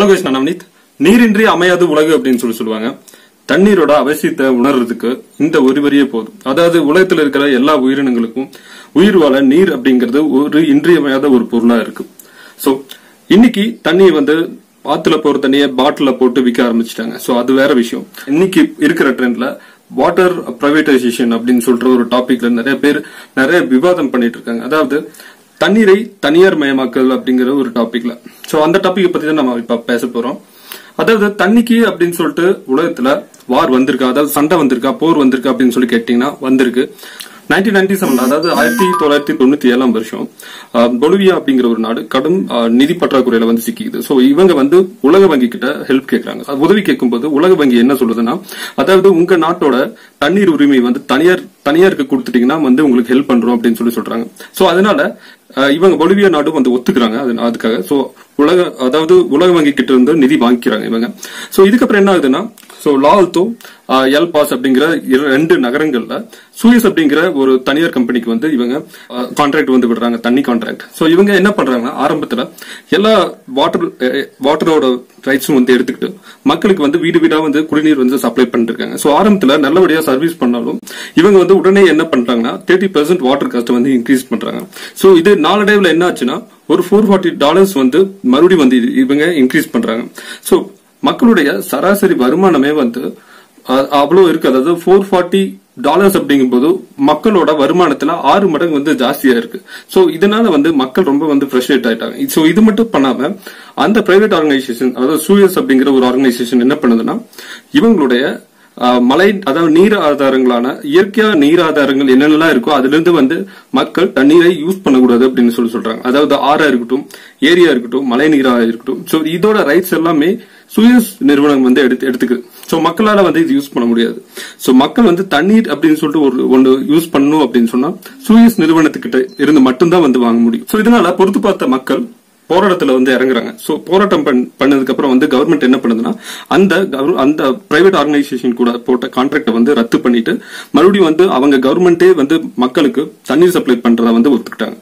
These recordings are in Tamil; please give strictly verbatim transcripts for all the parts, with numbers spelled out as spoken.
ஹலோ கைஸ், நான் நவநீத். நீரின்றி அமையாது உலகு அப்படின்னு சொல்லி சொல்லுவாங்க. தண்ணீரோட அவசியத்தை உணர்றதுக்கு இந்த ஒரு வரியே போதும். அதாவது உலகத்துல இருக்கிற எல்லா உயிரினங்களுக்கும் உயிர் வாழ நீர் அப்படிங்கிறது ஒரு இன்றியமையாத ஒரு பொருளா இருக்கு. சோ இன்னைக்கு தண்ணி வந்து ஆத்துல போற தண்ணியை பாட்டில போட்டு விற்க ஆரம்பிச்சிட்டாங்க. சோ அது வேற விஷயம். இன்னைக்கு இருக்கிற ட்ரெண்ட்ல வாட்டர் பிரைவேடைசேஷன் அப்படின்னு சொல்ற ஒரு டாபிக்ல நிறைய பேர் நிறைய விவாதம் பண்ணிட்டு இருக்காங்க. அதாவது தண்ணீரை தனியார் மயமாக்கல் அப்படிங்கிற ஒரு டாபிக்ல. சோ அந்த டாபிக் பத்தி தான் நம்ம இப்ப பேச போறோம். அதாவது தண்ணிக்கு அப்படின்னு சொல்லிட்டு உலகத்துல வார் வந்திருக்கா, அதாவது சண்டை வந்திருக்கா, போர் வந்திருக்கா அப்படின்னு சொல்லி கேட்டீங்கன்னா வந்திருக்கு. நைன்டீன் நைன்டி செவன் அதாவது ஆயிரத்தி தொள்ளாயிரத்தி தொண்ணூத்தி ஏழாம் வருஷம் பொலிவியா அப்படிங்கிற ஒரு நாடு கடும் நிதி பற்றாக்குறையில வந்து சிக்கிக்குது. சோ இவங்க வந்து உலக வங்கி கிட்ட ஹெல்ப் கேட்கறாங்க. உதவி கேட்கும் போது உலக வங்கி என்ன சொல்லுதுன்னா, அதாவது உங்க நாட்டோட தண்ணீர் உரிமை வந்து தனியார் தனியாருக்கு கொடுத்துட்டீங்கன்னா வந்து உங்களுக்கு ஹெல்ப் பண்றோம் அப்படின்னு சொல்லி சொல்றாங்க. சோ அதனால இவங்க பொலிவியா நாடு வந்து ஒத்துக்கிறாங்க அதுக்காக. சோ உலக அதாவது உலக வங்கி கிட்ட இருந்து நிதி வாங்கிக்கிறாங்க இவங்க. சோ இதுக்கப்புறம் என்ன ஆகுதுன்னா, சோ லால்தோ எல் பாஸ் அப்படிங்கிற ரெண்டு நகரங்கள்ல சூயஸ் அப்படிங்கிற ஒரு தனியார் கம்பெனிக்கு வந்து இவங்க கான்ட்ராக்ட் வந்து விடுறாங்க, தண்ணி கான்ட்ராக்ட். சோ இவங்க என்ன பண்றாங்கன்னா, ஆரம்பத்துல எல்லா வாட்டர் வாட்டரோட ரைட்ஸும் வந்து எடுத்துக்கிட்டு மக்களுக்கு வந்து வீடு வீடா வந்து குடிநீர் வந்து சப்ளை பண்ணிட்டு இருக்காங்க. சோ ஆரம்பத்துல நல்லபடியா சர்வீஸ் பண்ணாலும் இவங்க வந்து உடனே என்ன பண்றாங்கன்னா தேர்ட்டி பெர்சென்ட் வாட்டர் காஸ்ட் வந்து இன்க்ரீஸ் பண்றாங்க. சோ இது நாளடைவுல என்ன ஆச்சுன்னா ஒரு ஃபோர் ஃபார்ட்டி டாலர்ஸ் வந்து மறுபடியும் வந்து இவங்க இன்க்ரீஸ் பண்றாங்க. சோ மக்களுடைய சராசரி வருமானமே வந்து அவ்வளவு இருக்கு. அதாவது ஃபோர் ஃபார்ட்டி டாலர்ஸ் அப்படிங்கும் போது மக்களோட வருமானத்துல ஆறு மடங்கு வந்து ஜாஸ்தியா இருக்கு. சோ இதனால வந்து மக்கள் ரொம்ப வந்து ஃப்ரஸ்ட்ரேட் ஆயிட்டாங்க. சோ இது மட்டும் பண்ணாம அந்த பிரைவேட் ஆர்கனைசேஷன், அதாவது சூயஸ் அப்படிங்கிற ஒரு ஆர்கனைசேஷன் என்ன பண்ணுதுன்னா, இவங்களுடைய மழை அதாவது நீர் ஆதாரங்களான இயற்கையா நீர் ஆதாரங்கள் என்னென்னலாம் இருக்கோ அதுல இருந்து வந்து மக்கள் தண்ணீரை யூஸ் பண்ணக்கூடாது அப்படின்னு சொல்லி சொல்றாங்க. அதாவது ஆறா இருக்கட்டும், ஏரியா இருக்கட்டும், மழை நீரா இருக்கட்டும். சோ இதோட ரைட்ஸ் எல்லாமே சூயஸ் நிறுவனம் வந்து எடுத்து எடுத்துக்குது. சோ மக்களால வந்து இது யூஸ் பண்ண முடியாது. சோ மக்கள் வந்து தண்ணீர் அப்படின்னு சொல்லிட்டு ஒரு ஒன்று யூஸ் பண்ணணும் அப்படின்னு சொன்னா சூயஸ் நிறுவனத்துக்கிட்ட இருந்து மட்டும்தான் வந்து வாங்க முடியும். சோ இதனால பொறுத்து பார்த்த மக்கள் போராட்டத்துல வந்து இறங்குறாங்க. சோ போராட்டம் பண்ணதுக்கு அப்புறம் வந்து கவர்மெண்ட் என்ன பண்ணுதுன்னா, அந்த அந்த பிரைவேட் ஆர்கனைசேஷன் கூட போட்ட கான்ட்ராக்ட வந்து ரத்து பண்ணிட்டு மறுபடியும் வந்து அவங்க கவர்மெண்டே வந்து மக்களுக்கு தண்ணீர் சப்ளை பண்றத வந்து ஒத்துக்கிட்டாங்க.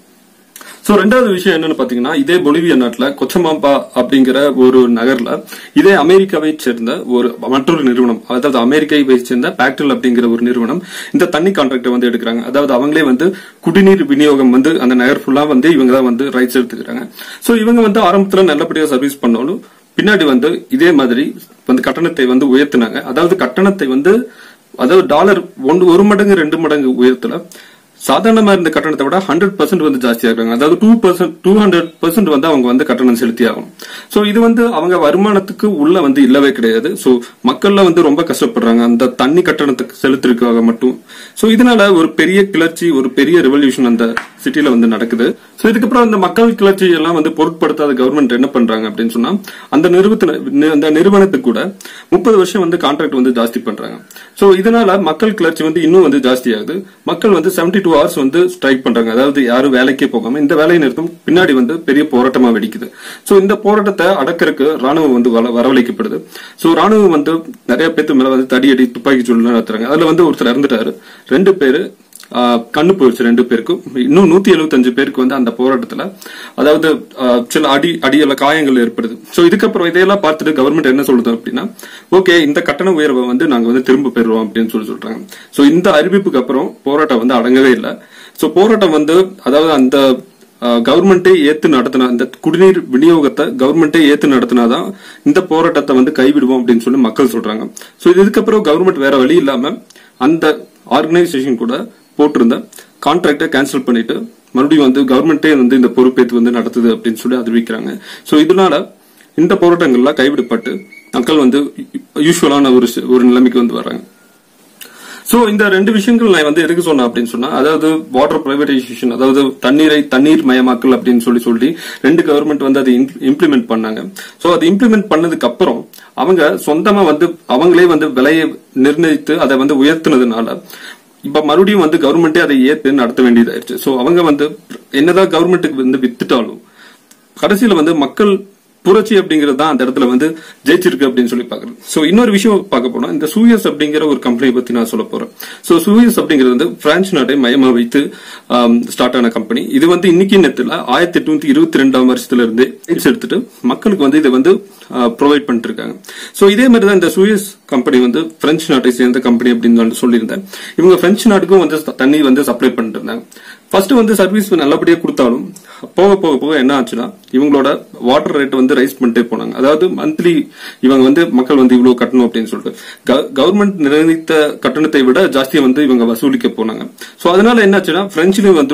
சோ ரெண்டாவது விஷயம் என்னன்னு பாத்தீங்கன்னா, இதே பொலிவியா நாட்டுல கொச்சமாம்பா அப்படிங்கிற ஒரு நகர்ல இதே அமெரிக்காவை சேர்ந்த ஒரு மற்றொரு நிறுவனம், அதாவது அமெரிக்காவை சேர்ந்த பேக்டல் அப்படிங்கிற ஒரு நிறுவனம் இந்த தண்ணி கான்ட்ராக்ட வந்து எடுக்கிறாங்க. அதாவது அவங்களே வந்து குடிநீர் விநியோகம் வந்து அந்த நகர் ஃபுல்லா வந்து இவங்க தான் வந்து ரைட்ஸ் எடுத்துக்கிறாங்க. சோ இவங்க வந்து ஆரம்பத்துல நல்லபடியா சர்வீஸ் பண்ணாலும் பின்னாடி வந்து இதே மாதிரி வந்து கட்டணத்தை வந்து உயர்த்தினாங்க. அதாவது கட்டணத்தை வந்து அதாவது டாலர் ஒன்று ஒரு மடங்கு ரெண்டு மடங்கு உயர்த்தல, சாதாரணமா இருந்த கட்டணத்தை விட ஹண்ட்ரட் பர்சன்ட் வந்து ஜாஸ்தி ஆகுறாங்க. அதாவது two percent two hundred percent வந்து அவங்க வந்து கட்டணம் செலுத்தி ஆகும். சோ இது வந்து அவங்க வருமானத்துக்கு உள்ள வந்து இல்லவே கிடையாது. சோ மக்கள்ல வந்து ரொம்ப கஷ்டப்படுறாங்க அந்த தண்ணி கட்டணத்துக்கு செலுத்திருக்காக மட்டும். சோ இதனால ஒரு பெரிய கிளர்ச்சி, ஒரு பெரிய ரெவல்யூஷன் அந்த சிட்டில வந்து நடக்குது. சோ இதுக்கப்புறம் அந்த மக்கள் கிளர்ச்சி எல்லாம் வந்து பொருட்படுத்தாத கவர்மெண்ட் என்ன பண்றாங்க அப்படின்னு சொன்னா, அந்த நிறுவனத்துல அந்த நிறுவனத்துக்கு கூட முப்பது வருஷம் வந்து கான்ட்ராக்ட் வந்து ஜாஸ்தி பண்றாங்க. சோ இதனால மக்கள் கிளர்ச்சி வந்து இன்னும் வந்து ஜாஸ்தி ஆகுது. மக்கள் வந்து செவன்டி டூ ஹவர்ஸ் வந்து ஸ்ட்ரைக் பண்றாங்க. அதாவது யாரும் வேலைக்கே போகாம இந்த வேலையை நிறுத்தம் பின்னாடி வந்து பெரிய போராட்டமா வெடிக்குது. சோ இந்த போராட்டத்தை அடக்கிறதுக்கு ராணுவம் வந்து வரவழைக்கப்படுது. சோ ராணுவம் வந்து நிறைய பேருக்கு மேல வந்து தடியடி துப்பாக்கி சூடு நடத்துறாங்க. அதுல வந்து ஒருத்தர் இறந்துட்டாரு, ரெண்டு பேரு கண்ணு போயிடுச்சு ரெண்டு பேருக்கும். இன்னும் நூத்தி எழுபத்தி அஞ்சு பேருக்கு வந்து அந்த போராட்டத்துல அதாவது சில அடி அடியல காயங்கள் ஏற்படுது. சோ இதுக்கப்புறம் இதையெல்லாம் பார்த்துட்டு கவர்மெண்ட் என்ன சொல்லுது அப்படின்னா, ஓகே இந்த கட்டண உயர்வை வந்து நாங்க வந்து திரும்ப பெறுவோம் அப்படின்னு சொல்லி சொல்றாங்க. சோ இந்த அறிவிப்புக்கு அப்புறம் போராட்டம் வந்து அடங்கவே இல்லை. சோ போராட்டம் வந்து அதாவது அந்த கவர்மெண்டே ஏத்து நடத்தினா, இந்த குடிநீர் விநியோகத்தை கவர்மெண்டே ஏத்து நடத்தினாதான் இந்த போராட்டத்தை வந்து கைவிடுவோம் அப்படின்னு சொல்லி மக்கள் சொல்றாங்க. சோ இதுக்கப்புறம் கவர்மெண்ட் வேற வழி இல்லாம அந்த ஆர்கனைசேஷன் கூட போட்டிருந்த கான்ட்ராக்டை கேன்சல் பண்ணிட்டு மறுபடியும் வந்து கவர்மெண்டே வந்து இந்த பொறுப்பேற்று வந்து நடத்துது அப்படின்னு சொல்லி அறிவிக்கிறாங்க. சோ இதனால இந்த போராட்டங்கள்லாம் கைவிடப்பட்டு மக்கள் வந்து யூஸ்வலான ஒரு ஒரு நிலைமைக்கு வந்து வர்றாங்க. சோ இந்த ரெண்டு விஷயங்கள் நான் வந்து எதுக்கு சொன்னேன் அப்படின்னு சொன்னா, அதாவது வாட்டர் பிரைவேடைசேஷன், அதாவது தண்ணீரை தண்ணீர் மயமாக்கல் அப்படின்னு சொல்லி சொல்லி ரெண்டு கவர்மெண்ட் வந்து அதை இம்ப்ளிமெண்ட் பண்ணாங்க. சோ அதை இம்ப்ளிமெண்ட் பண்ணதுக்கு அப்புறம் அவங்க சொந்தமா வந்து அவங்களே வந்து விலையை நிர்ணயித்து அதை வந்து உயர்த்தினதுனால இப்ப மறுபடியும் வந்து கவர்மெண்டே அதை ஏற்று நடத்த வேண்டியதாயிருச்சு. சோ அவங்க வந்து என்னதான் கவர்மெண்ட்டுக்கு வந்து வித்துட்டாலும் கடைசியில வந்து மக்கள் புரட்சி அப்படிங்கிறது தான் அந்த இடத்துல வந்து ஜெயிச்சிருக்கு அப்படின்னு சொல்லி பாக்குறேன். சோ இன்னொரு விஷயம் பார்க்க போனா இந்த சூயஸ் அப்படிங்கிற ஒரு கம்பெனி பத்தி நான் சொல்ல போறேன். சோ சூயஸ் அப்படிங்கிறது வந்து பிரான்ஸ் நாட்டை மையமா வைத்து ஸ்டார்ட் ஆன கம்பெனி. இது வந்து இன்னைக்கு நேரத்துல ஆயிரத்தி எட்நூத்தி இருபத்தி ரெண்டாம் வருஷத்துல இருந்து எடுத்துட்டு மக்களுக்கு வந்து இதை வந்து ப்ரொவைட் பண்ணிட்டு இருக்காங்க. சோ இதே மாதிரி தான் இந்த சூயஸ் கம்பெனி வந்து பிரெஞ்சு நாட்டை சேர்ந்த கம்பெனி அப்படின்னு சொல்லியிருந்தேன். இவங்க பிரெஞ்சு நாட்டுக்கும் வந்து தண்ணி வந்து சப்ளை பண்ணிட்டு இருந்தாங்க. ஃபர்ஸ்ட் வந்து சர்வீஸ் நல்லபடியா கொடுத்தாலும் போக போக போக என்ன ஆச்சுன்னா இவங்களோட வாட்டர் ரேட் வந்து ரைஸ் பண்ணிட்டே போனாங்க. அதாவது மந்த்லி இவங்க வந்து மக்கள் வந்து இவ்வளவு கட்டணும் அப்படின்னு சொல்லிட்டு கவர்மெண்ட் நிர்ணயித்த கட்டணத்தை விட ஜாஸ்தியா வந்து இவங்க வசூலிக்க போனாங்க. சோ அதனால என்னாச்சுன்னா பிரெஞ்சுலயும் வந்து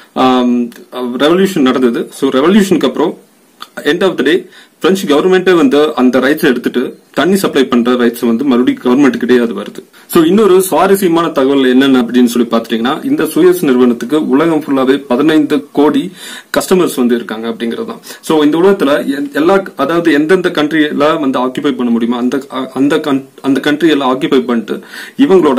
ரெவல்யூஷன் நடந்தது. சோ ரெவல்யூஷனுக்கு அப்புறம் end of the day French கவர்மெண்டே வந்து அந்த ரைட்ஸ் எடுத்துட்டு தண்ணி சப்ளை பண்ற ரைட்ஸ் வந்து மறுபடியும் கவர்மெண்ட் கிட்டே அது வருது. சோ இன்னொரு சுவாரஸ்யமான தகவல் என்னன்னு அப்படின்னு சொல்லி பாத்தீங்கன்னா இந்த சூயஸ் நிறுவனத்துக்கு உலகம் ஃபுல்லாவே பதினைந்து கோடி கஸ்டமர்ஸ் வந்து இருக்காங்க அப்படிங்கிறது தான். சோ இந்த உலகத்துல எல்லா அதாவது எந்தெந்த கண்ட்ரி எல்லாம் வந்து ஆக்கிபை பண்ண முடியுமோ அந்த அந்த அந்த கண்ட்ரி எல்லாம் ஆக்கிபை பண்ணிட்டு இவங்களோட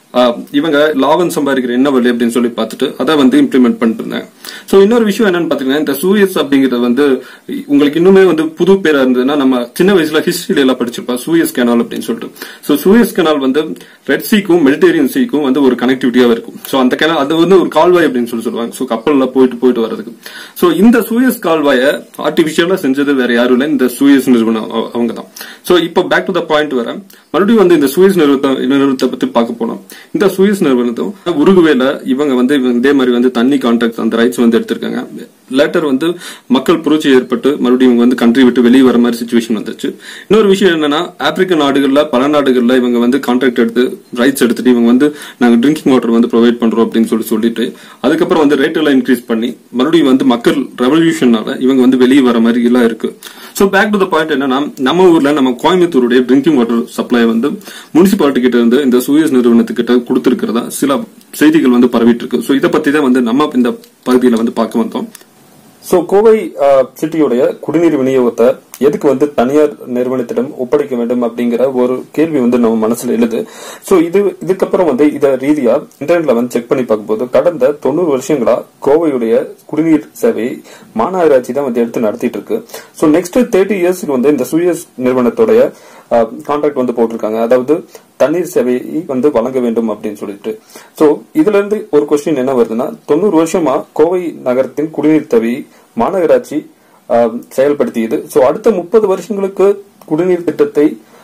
இவங்க லாபம் சம்பாதிக்கிற என்ன வழி அப்படின்னு சொல்லி பார்த்துட்டு அதை வந்து இம்ப்ளிமெண்ட் பண்ணிட்டு இருந்தாங்க. சோ இன்னொரு விஷயம் என்னன்னு பாத்தீங்கன்னா இந்த சூயஸ் அப்படிங்கிறது வந்து உங்களுக்கு இன்னுமே வந்து புது பேரா இருந்ததுன்னா நம்ம சின்ன வயசுல ஹிஸ்டரியில எல்லாம் படிச்சிருப்போம் சூயஸ் கெனால் அப்படின்னு சொல்லிட்டு. சோ சூயஸ் கெனால் வந்து ரெட் சீக்கும் மெடிட்டேரியன் சீக்கும் வந்து ஒரு கனெக்டிவிட்டியா இருக்கும். சோ அந்த கெனால் அது வந்து ஒரு கால்வாய் அப்படின்னு சொல்லி சொல்லுவாங்க. சோ கப்பல்ல போயிட்டு போயிட்டு வர்றதுக்கு. சோ இந்த சூயஸ் கால்வாயை ஆர்டிபிஷியலா செஞ்சது வேற யாரும் இல்ல, இந்த சூயஸ் நிறுவனம் அவங்க தான். சோ இப்போ பேக் டு த பாயிண்ட் வர மறுபடியும் வந்து இந்த சூயஸ் நிறுவனத்தை நிறுவனத்தை பத்தி பார்க்க போனோம். இந்த சூயஸ் நிறுவனத்தும் உருகுவேல இவங்க வந்து இதே மாதிரி வந்து தண்ணி கான்ட்ராக்ட் அந்த ரைட்ஸ் வந்து எடுத்திருக்காங்க. லேட்டர் வந்து மக்கள் புரட்சி ஏற்பட்டு மறுபடியும் இவங்க வந்து கண்ட்ரி விட்டு வெளியே வர மாதிரி சிச்சுவேஷன் வந்துச்சு. இன்னொரு விஷயம் என்னன்னா ஆப்பிரிக்க நாடுகள்ல பல நாடுகள்ல இவங்க வந்து கான்ட்ராக்ட் எடுத்து ரைட்ஸ் எடுத்துட்டு இவங்க வந்து நாங்க ட்ரிங்கிங் வாட்டர் வந்து ப்ரொவைட் பண்றோம் அப்படின்னு சொல்லி சொல்லிட்டு அதுக்கப்புறம் வந்து ரேட் எல்லாம் இன்க்ரீஸ் பண்ணி மறுபடியும் வந்து மக்கள் ரெவல்யூஷனால இவங்க வந்து வெளியே வர மாதிரி எல்லாம் இருக்கு. So back to the point என்னன்னா நம்ம ஊர்ல நம்ம கோயம்புத்தூருடைய ட்ரிங்கிங் வாட்டர் சப்ளை வந்து முனிசிபாலிட்டி கிட்ட இருந்து இந்த சூயஸ் நிறுவனத்துக்கிட்ட கொடுத்திருக்கிறதா சில செய்திகள் வந்து பரவிட்டு இருக்கு. சோ இதை பத்தி தான் வந்து நம்ம இந்த பகுதியில வந்து பார்க்க வந்தோம். சோ கோவை சிட்டியுடைய குடிநீர் விநியோகத்தை எதுக்கு வந்து தனியார் நிறுவனத்திடம் ஒப்படைக்க வேண்டும் அப்படிங்கிற ஒரு கேள்வி வந்து நம்ம மனசுல எழுது. சோ இது இதுக்கப்புறம் வந்து இத ரீதியா இன்டர்நெட்ல வந்து செக் பண்ணி பார்க்கும்போது கடந்த தொண்ணூறு வருஷங்களா கோவையுடைய குடிநீர் சேவையை மாநகராட்சி தான் வந்து எடுத்து நடத்திட்டு இருக்கு. சோ நெக்ஸ்ட் தேர்ட்டி இயர்ஸ்க்கு வந்து இந்த சூயஸ் நிறுவனத்துடைய கான்ட்ராக்ட் வந்து போட்டிருக்காங்க. அதாவது தண்ணீர் சேவையை வந்து வழங்க வேண்டும் அப்படின்னு சொல்லிட்டு. சோ இதுல இருந்து ஒரு கொஸ்டின் என்ன வருதுன்னா தொண்ணூறு வருஷமா கோவை நகரத்தின் குடிநீர் தேவையை மாநகராட்சி செயல்படுத்தியது. சோ அடுத்த முப்பது வருஷங்களுக்கு குடிநீர் திட்டத்தை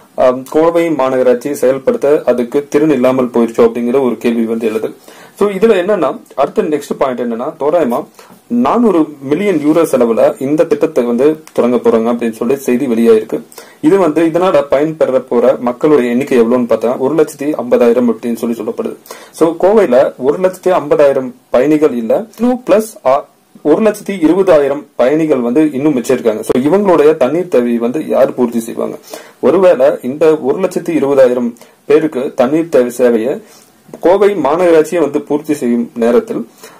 கோவை மாநகராட்சி செயல்படுத்த அதுக்கு திறன் இல்லாமல் போயிருச்சோ அப்படிங்கிற ஒரு கேள்வி வந்து எழுது. சோ இதுல என்னன்னா அடுத்த நெக்ஸ்ட் பாயிண்ட் என்னன்னா தோராயமா நானூறு மில்லியன் யூரோ செலவுல இந்த திட்டத்தை வந்து தொடங்க போறாங்க அப்படின்னு சொல்லி செய்தி வெளியாயிருக்கு. இது வந்து இதனால பயன்பெற போற மக்களுடைய எண்ணிக்கை எவ்வளவுன்னு பார்த்தா ஒரு லட்சத்தி ஐம்பதாயிரம் அப்படின்னு சொல்லி சொல்லப்படுது. சோ கோவையில ஒரு லட்சத்தி ஐம்பதாயிரம் பயணிகள் இல்ல இன்னும் பிளஸ் ஒரு லட்சத்தி இருபதாயிரம் பயணிகள் வந்து இன்னும் மிச்சம் இருக்காங்க. சோ இவங்களுடைய தண்ணீர் தேவையை வந்து யார் பூர்த்தி செய்வாங்க? ஒருவேளை இந்த ஒரு லட்சத்தி இருபதாயிரம் பேருக்கு தண்ணீர் தேவை சேவையை கோவை மாநகராட்சியை வந்து பூர்த்தி செய்யும் நேரத்தில்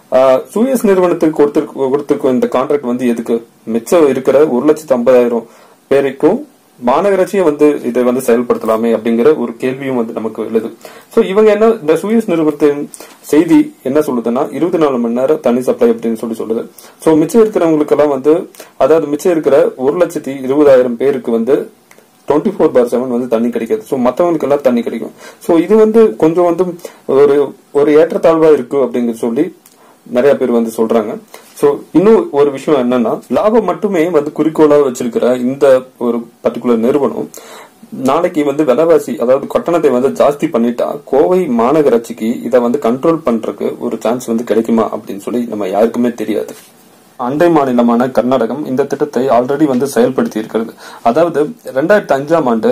சூயஸ் நிறுவனத்துக்கு கொடுத்திருக்கும் இந்த கான்ட்ராக்ட் வந்து எதுக்கு? மிச்சம் இருக்கிற ஒரு லட்சத்தி ஐம்பதாயிரம் பேருக்கும் மாநகராட்சியை வந்து இதை வந்து செயல்படுத்தலாமே அப்படிங்கிற ஒரு கேள்வியும் வந்து நமக்கு எழுது. சோ இவங்க என்ன இந்த சூயஸ் நிறுவனத்தின் செய்தி என்ன சொல்லுதுன்னா இருபத்தி நாலு மணி நேரம் தண்ணி சப்ளை அப்படின்னு சொல்லி சொல்லுது. சோ மிச்சம் இருக்கிறவங்களுக்கு எல்லாம் வந்து அதாவது மிச்சம் இருக்கிற ஒரு லட்சத்தி இருபதாயிரம் பேருக்கு வந்து டுவெண்ட்டி ஃபோர் பார் செவன் வந்து தண்ணி கிடைக்காது. சோ மத்தவங்களுக்கு எல்லாம் தண்ணி கிடைக்கும். சோ இது வந்து கொஞ்சம் வந்து ஒரு ஒரு ஏற்றத்தாழ்வா இருக்கு அப்படிங்கிற சொல்லி நிறைய பேர் வந்து சொல்றாங்க. சோ இன்னும் ஒரு விஷயம் என்னன்னா லாபம் மட்டுமே வந்து குறிக்கோளா வச்சிருக்கிற இந்த ஒரு பர்டிகுலர் நிறுவனம் நாளைக்கு வந்து விலைவாசி அதாவது கட்டணத்தை வந்து ஜாஸ்தி பண்ணிட்டா கோவை மாநகராட்சிக்கு இதை வந்து கண்ட்ரோல் பண்றதுக்கு ஒரு சான்ஸ் வந்து கிடைக்குமா அப்படின்னு சொல்லி நம்ம யாருக்குமே தெரியாது. அண்டை மாநிலமான கர்நாடகம் இந்த திட்டத்தை ஆல்ரெடி வந்து செயல்படுத்தி இருக்கிறது. அதாவது ரெண்டாயிரத்தி அஞ்சாம் ஆண்டு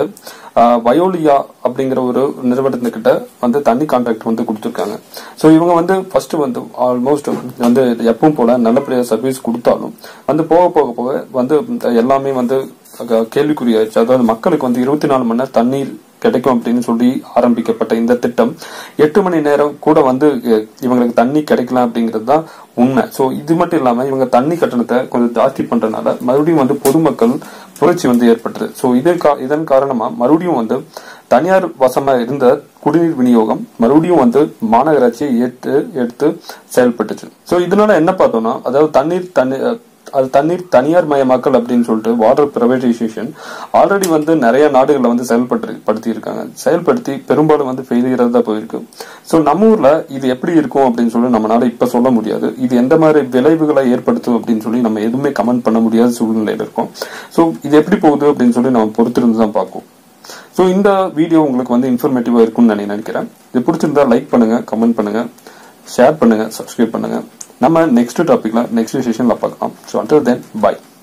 வயோலியா அப்படிங்கிற ஒரு நிறுவனத்துக்கிட்ட வந்து தண்ணி கான்ட்ராக்ட் வந்து கொடுத்திருக்காங்க. சோ இவங்க வந்து ஃபர்ஸ்ட் வந்து ஆல்மோஸ்ட் வந்து எப்பவும் போல நல்லபடியா சர்வீஸ் கொடுத்தாலும் வந்து போக போக போக வந்து எல்லாமே வந்து கேள்விக்குறியாயிருச்சு. அதாவது மக்களுக்கு வந்து இருபத்தி நாலு மணி நேரம் தண்ணீர் கிடைக்கும் அப்படின்னு சொல்லி ஆரம்பிக்கப்பட்ட இந்த திட்டம் எட்டு மணி நேரம் கூட வந்து இவங்களுக்கு தண்ணி கிடைக்கலாம் அப்படிங்கிறது தான் உண்மை. சோ இது மட்டும் இல்லாம இவங்க தண்ணி கட்டணத்தை கொஞ்சம் ஜாஸ்தி பண்றதுனால மறுபடியும் வந்து பொதுமக்கள் புரட்சி வந்து ஏற்பட்டது. சோ இதன் காரணமா மறுபடியும் வந்து தனியார் வசமா இருந்த குடிநீர் விநியோகம் மறுபடியும் வந்து மாநகராட்சியை ஏற்று எடுத்து செயல்பட்டுச்சு. சோ இதனால என்ன பார்த்தோம்னா அதாவது தண்ணீர் தண்ணி அது தண்ணீர் தனியார் மயமாக்கல் அப்படின்னு சொல்லிட்டு வாட்டர் பிரைவேடைசேஷன் ஆல்ரெடி வந்து நிறைய நாடுகளில் வந்து செயல்பட்டு படுத்தி இருக்காங்க. செயல்படுத்தி பெரும்பாலும் வந்து ஃபெயிலியராக தான் போயிருக்கு. ஸோ நம்ம ஊர்ல இது எப்படி இருக்கும் அப்படின்னு சொல்லி நம்மளால இப்ப சொல்ல முடியாது. இது எந்த மாதிரி விளைவுகளை ஏற்படுத்தும் அப்படின்னு சொல்லி நம்ம எதுவுமே கமெண்ட் பண்ண முடியாத சூழ்நிலையில இருக்கோம். ஸோ இது எப்படி போகுது அப்படின்னு சொல்லி நம்ம பொறுத்திருந்து தான் பார்ப்போம். ஸோ இந்த வீடியோ உங்களுக்கு வந்து இன்ஃபர்மேட்டிவா இருக்கும்னு நான் நினைக்கிறேன். இது பிடிச்சிருந்தா லைக் பண்ணுங்க, கமெண்ட் பண்ணுங்க, ஷேர் பண்ணுங்க, சப்ஸ்கிரைப் பண்ணுங்க. நம்ம நெக்ஸ்ட் டாபிக்ல நெக்ஸ்ட் செஷன்ல பார்க்கலாம். So until then by.